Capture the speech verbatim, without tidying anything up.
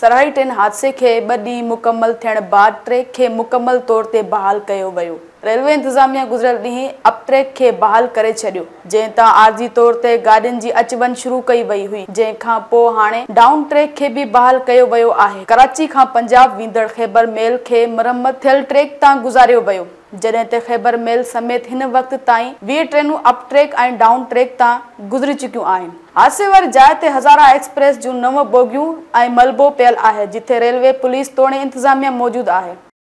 सराही train हादसे के ॿ ॾींहं मुकम्मल थियण बाद ट्रैक के मुकम्मल तौर ते बहाल कयो वियो। रेलवे इंतजामिया गुज़िरियल ॾींहुं अप ट्रैक के बहाल करे छॾियो, जंहिं तां आरजी तौर ते गाॾियुनि जी अच वञ शुरू कई वई हुई, जंहिं खां पोइ हाणे डाउन ट्रैक के भी बहाल कयो वियो आहे। कराची खां पंजाब वेंदड़ खैबर मेल खे मरम्मत थियल ट्रैक तां गुज़ारियो वियो, जॾहिं त खैबर मेल समेत हिन वक़्त ताईं वीह ट्रेनूं अप ट्रैक ऐं डाउन ट्रैक तां गुज़री चुकियूं आहिनि। हादसे वारी जाइ ते हज़ारा एक्सप्रेस जूं नव बोगियूं ऐं मलबो पियल आहे, जिथे रेलवे पुलिस तोड़े इंतजामिया मौजूद आहे।